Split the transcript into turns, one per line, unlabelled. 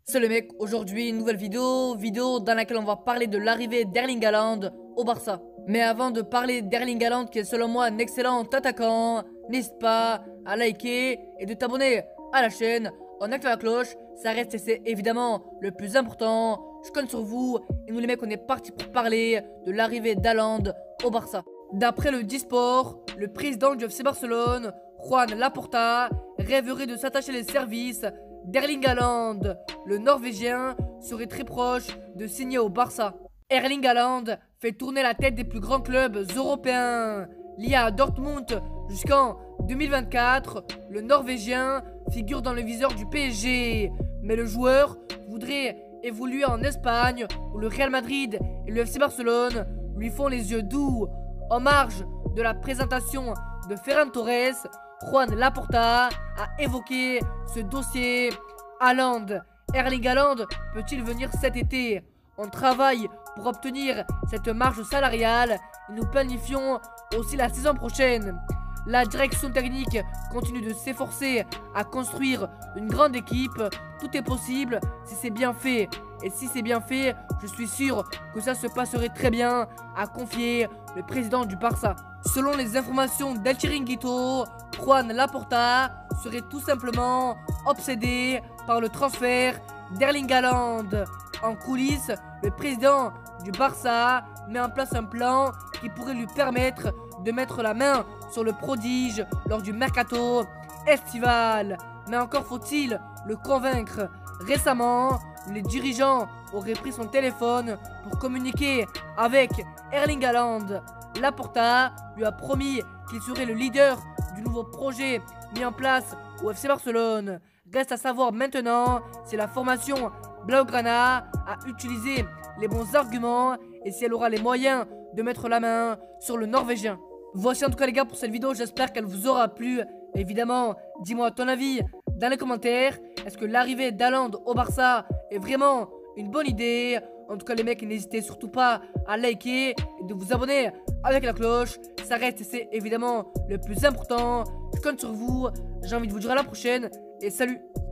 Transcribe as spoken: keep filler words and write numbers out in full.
Salut les mecs, aujourd'hui une nouvelle vidéo, vidéo dans laquelle on va parler de l'arrivée d'Erling Haaland au Barça. Mais avant de parler d'Erling Haaland qui est selon moi un excellent attaquant, n'hésite pas à liker et de t'abonner à la chaîne en activant la cloche, ça reste et c'est évidemment le plus important. Je compte sur vous et nous les mecs on est parti pour parler de l'arrivée d'Haaland au Barça. D'après le Disport, le président du F C Barcelone, Joan Laporta, rêverait de s'attacher les services d'Erling Haaland. Le Norvégien serait très proche de signer au Barça. Erling Haaland fait tourner la tête des plus grands clubs européens. Lié à Dortmund jusqu'en deux mille vingt-quatre, le Norvégien figure dans le viseur du P S G. Mais le joueur voudrait évoluer en Espagne où le Real Madrid et le F C Barcelone lui font les yeux doux. En marge de la présentation de Ferran Torres, Joan Laporta a évoqué ce dossier. Haaland, Erling Haaland peut-il venir cet été? On travaille pour obtenir cette marge salariale et nous planifions aussi la saison prochaine. La direction technique continue de s'efforcer à construire une grande équipe. Tout est possible si c'est bien fait. Et si c'est bien fait, je suis sûr que ça se passerait très bien, a confié le président du Barça. Selon les informations d'El Chiringuito, Joan Laporta serait tout simplement obsédé par le transfert d'Erling Haaland. En coulisses, le président du Barça met en place un plan qui pourrait lui permettre de mettre la main sur le prodige lors du mercato estival. Mais encore faut-il le convaincre. Récemment, les dirigeants auraient pris son téléphone pour communiquer avec Erling Haaland. Laporta lui a promis qu'il serait le leader du nouveau projet mis en place au F C Barcelone. Reste à savoir maintenant si la formation Blaugrana a utilisé les bons arguments et si elle aura les moyens de mettre la main sur le Norvégien. Voici en tout cas les gars pour cette vidéo, j'espère qu'elle vous aura plu. Évidemment, dis-moi ton avis dans les commentaires. Est-ce que l'arrivée d'Haaland au Barça est vraiment une bonne idée? En tout cas les mecs, n'hésitez surtout pas à liker et de vous abonner avec la cloche. Ça reste et c'est évidemment le plus important. Je compte sur vous. J'ai envie de vous dire à la prochaine et salut.